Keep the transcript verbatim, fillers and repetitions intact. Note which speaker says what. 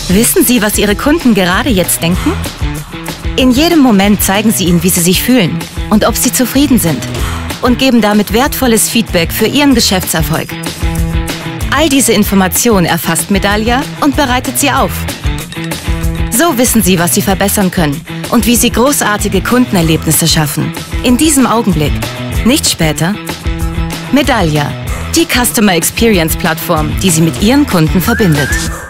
Speaker 1: Wissen Sie, was Ihre Kunden gerade jetzt denken? In jedem Moment zeigen Sie ihnen, wie sie sich fühlen und ob sie zufrieden sind und geben damit wertvolles Feedback für Ihren Geschäftserfolg. All diese Informationen erfasst Medallia und bereitet sie auf. So wissen Sie, was Sie verbessern können und wie Sie großartige Kundenerlebnisse schaffen. In diesem Augenblick, nicht später. Medallia, die Customer Experience Plattform, die Sie mit Ihren Kunden verbindet.